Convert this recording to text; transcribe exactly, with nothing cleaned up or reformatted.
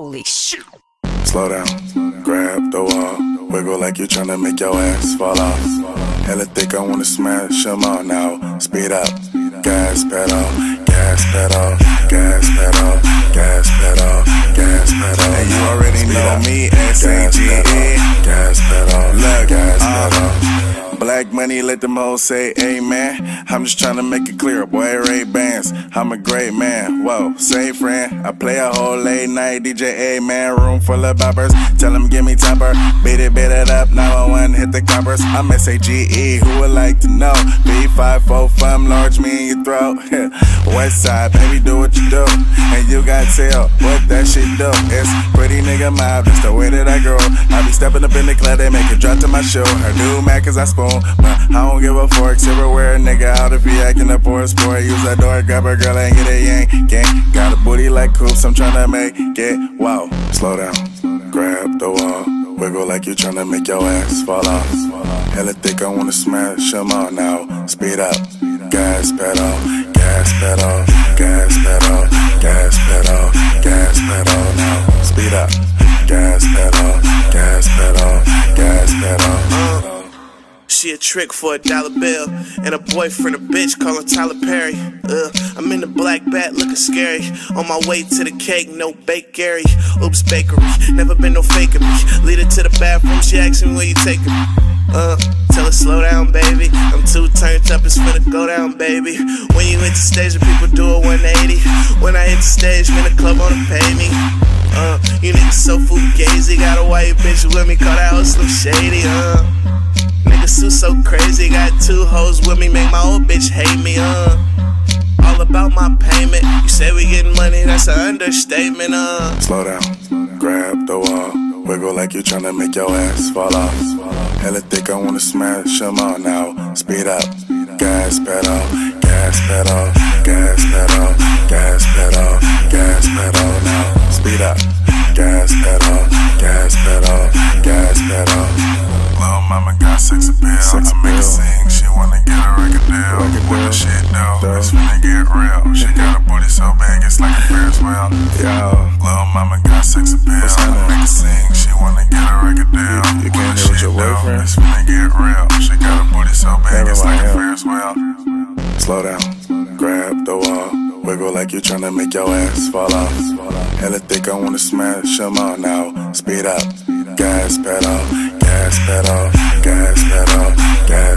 Holy shit. Slow down, grab the wall, wiggle like you're tryna make your ass fall off. Hella thick, I wanna smash them all now. Speed up, gas pedal, gas pedal, gas pedal, gas pedal, gas pedal. And you already know me, S A G E. Gas pedal, look, gas pedal. Black money, let them hoes say amen. I'm just tryna make it clear, boy, Ray-Bans. I'm a great man, whoa, say friend. I play a whole late night D J, A-man. Room full of boppers, tell them give me topper. Beat it, beat it up, nine one one, hit the coppers. I'm S A G E, who would like to know? B five four five, large me in your throat. West side, baby, do what you do. And you got tell what that shit do. It's pretty nigga mob, that's the way that I grow. I be stepping up in the club, they make it drop to my show. Her new Mac cause I spoon, but I don't give a fork. Silverware, nigga, out if he acting up for a sport. Use that door, grab a girl and get a yank, gang. Got a booty like coops, I'm tryna make it, wow. Slow down, grab the wall, wiggle like you tryna make your ass fall off. Hella thick, I wanna smash them all now. Speed up, gas pedal, gas pedal, gas pedal, gas pedal, gas pedal now. Speed up, gas pedal, gas pedal, gas pedal. She a trick for a dollar bill, and a boyfriend a bitch callin' Tyler Perry. Uh, I'm in the black bat looking scary. On my way to the cake, no bakery. Oops, bakery, never been no faking me. Lead her to the bathroom, she asks me where you taking me. Uh, tell her slow down, baby. I'm too turned up, it's finna go down, baby. When you hit the stage, the people do a one eighty. When I hit the stage, man, the club wanna pay me. Uh, you niggas so fugazi. Got a white bitch with me, call that hoe Slim Shady. Uh, niggas too so crazy. Got two hoes with me, make my old bitch hate me. Uh, all about my payment. You say we getting money, that's an understatement. Uh, slow down, grab the wall, wiggle like you tryna make your ass fall off. Hella thick, I wanna smash them all now. Speed up, gas pedal, gas pedal, gas pedal, gas pedal, gas pedal now. Speed up, gas pedal, gas pedal, gas pedal. Little mama got sex appeal, sex I make her sing, she wanna get a record deal. What the shit though, it's finna get real. She got a booty so big, it's like a Ferris wheel. Yo, little mama got sex appeal, I make her sing, she wanna get a record deal. You can't hear with your boyfriend, it's finna get real. She got a booty so big, it's like a Ferris wheel. Slow down, grab the wall, wiggle like you tryna make your ass fall off. Hella thick, I wanna smash them all now. Speed up, gas pedal, gas pedal, gas pedal, gas